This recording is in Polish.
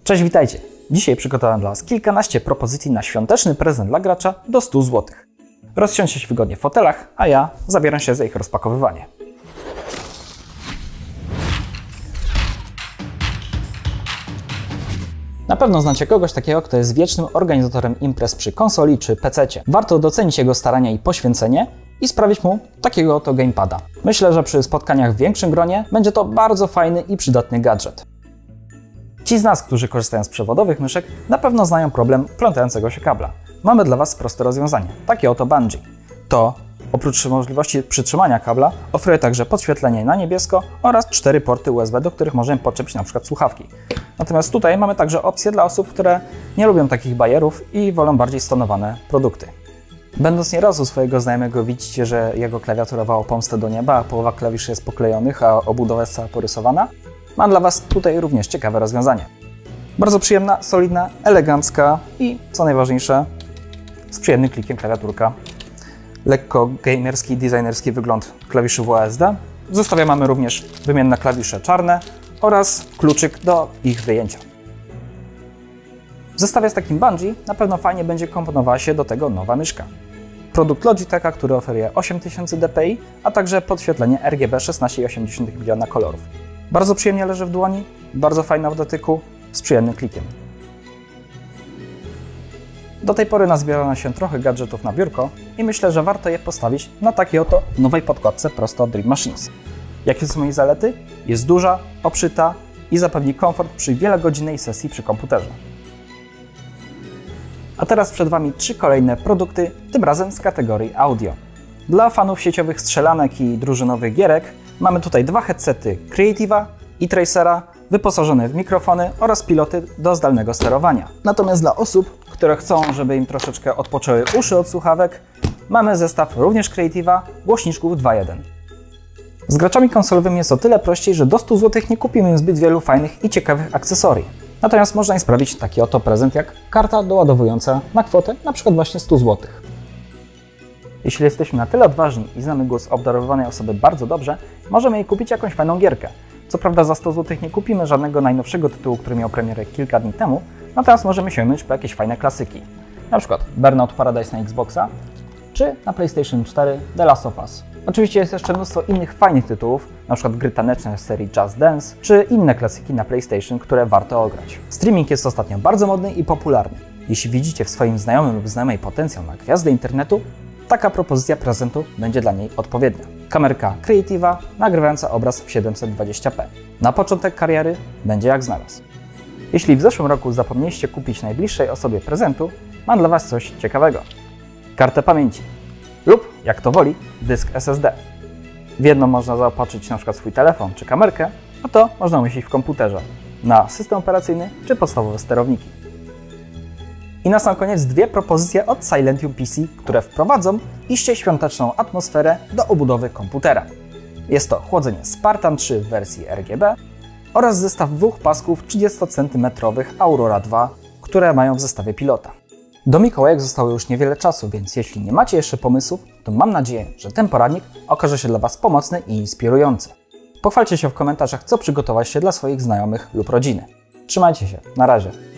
Cześć, witajcie! Dzisiaj przygotowałem dla Was kilkanaście propozycji na świąteczny prezent dla gracza do 100 zł. Rozsiądźcie się wygodnie w fotelach, a ja zabieram się za ich rozpakowywanie. Na pewno znacie kogoś takiego, kto jest wiecznym organizatorem imprez przy konsoli czy PC-cie. Warto docenić jego starania i poświęcenie i sprawić mu takiego oto gamepada. Myślę, że przy spotkaniach w większym gronie będzie to bardzo fajny i przydatny gadżet. Ci z nas, którzy korzystają z przewodowych myszek, na pewno znają problem plątającego się kabla. Mamy dla Was proste rozwiązanie, takie oto bungee. To, oprócz możliwości przytrzymania kabla, oferuje także podświetlenie na niebiesko oraz 4 porty USB, do których możemy podczepić np. słuchawki. Natomiast tutaj mamy także opcje dla osób, które nie lubią takich bajerów i wolą bardziej stonowane produkty. Będąc nieraz u swojego znajomego, widzicie, że jego klawiatura woła pomstę do nieba, a połowa klawiszy jest poklejonych, a obudowa jest cała porysowana. Mam dla Was tutaj również ciekawe rozwiązanie. Bardzo przyjemna, solidna, elegancka i, co najważniejsze, z przyjemnym klikiem klawiaturka. Lekko gamerski, designerski wygląd klawiszy WASD. W zestawie mamy również wymienne klawisze czarne oraz kluczyk do ich wyjęcia. W zestawie z takim bungee na pewno fajnie będzie komponowała się do tego nowa myszka. Produkt Logitecha, który oferuje 8000 dpi, a także podświetlenie RGB 16,8 miliona kolorów. Bardzo przyjemnie leży w dłoni, bardzo fajna w dotyku, z przyjemnym klikiem. Do tej pory nazbierano się trochę gadżetów na biurko i myślę, że warto je postawić na takiej oto nowej podkładce prosto od Dream Machines. Jakie są jej zalety? Jest duża, obszyta i zapewni komfort przy wielogodzinnej sesji przy komputerze. A teraz przed Wami 3 kolejne produkty, tym razem z kategorii audio. Dla fanów sieciowych strzelanek i drużynowych gierek mamy tutaj 2 headsety Creative'a i Tracera wyposażone w mikrofony oraz piloty do zdalnego sterowania. Natomiast dla osób, które chcą, żeby im troszeczkę odpoczęły uszy od słuchawek, mamy zestaw również Creative'a głośniczków 2.1. Z graczami konsolowymi jest o tyle prościej, że do 100 zł nie kupimy im zbyt wielu fajnych i ciekawych akcesorii. Natomiast można im sprawić taki oto prezent jak karta doładowująca na kwotę np. właśnie 100 zł. Jeśli jesteśmy na tyle odważni i znamy głos obdarowywanej osoby bardzo dobrze, możemy jej kupić jakąś fajną gierkę. Co prawda za 100 zł nie kupimy żadnego najnowszego tytułu, który miał premierę kilka dni temu, natomiast możemy sięgnąć po jakieś fajne klasyki. Na przykład Burnout Paradise na Xboxa, czy na PlayStation 4 The Last of Us. Oczywiście jest jeszcze mnóstwo innych fajnych tytułów, na przykład gry taneczne z serii Just Dance, czy inne klasyki na PlayStation, które warto ograć. Streaming jest ostatnio bardzo modny i popularny. Jeśli widzicie w swoim znajomym lub znajomej potencjał na gwiazdę internetu, taka propozycja prezentu będzie dla niej odpowiednia. Kamerka Creative'a nagrywająca obraz w 720p. Na początek kariery będzie jak znalazł. Jeśli w zeszłym roku zapomnieliście kupić najbliższej osobie prezentu, mam dla Was coś ciekawego. Kartę pamięci lub, jak to woli, dysk SSD. W jedną można zaopatrzyć np. swój telefon czy kamerkę, a to można umieścić w komputerze na system operacyjny czy podstawowe sterowniki. I na sam koniec 2 propozycje od Silentium PC, które wprowadzą iście świąteczną atmosferę do obudowy komputera. Jest to chłodzenie Spartan 3 w wersji RGB oraz zestaw 2 pasków 30 cm Aurora 2, które mają w zestawie pilota. Do Mikołajek zostało już niewiele czasu, więc jeśli nie macie jeszcze pomysłów, to mam nadzieję, że ten poradnik okaże się dla Was pomocny i inspirujący. Pochwalcie się w komentarzach, co przygotowaliście dla swoich znajomych lub rodziny. Trzymajcie się, na razie.